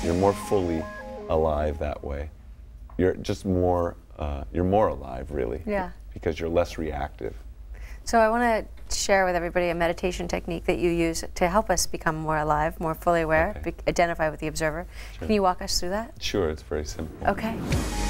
You're more fully alive that way. You're just more, you're more alive, really. Yeah. Because you're less reactive. So I want to share with everybody a meditation technique that you use to help us become more alive, more fully aware, Okay. identify with the observer. Sure. Can you walk us through that? Sure, it's very simple. Okay.